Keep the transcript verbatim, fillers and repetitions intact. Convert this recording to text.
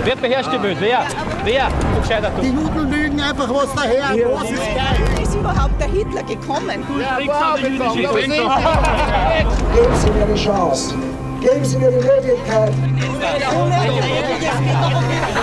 Wer beherrscht die Welt? Wer? Wer? Du gescheiter du. Die Juden lügen einfach was daher. Ja. Was ist geil? Wie ist überhaupt der Hitler gekommen? Ja, wow, jüdische Geben Sie mir eine Chance. Geben Sie mir die Möglichkeit.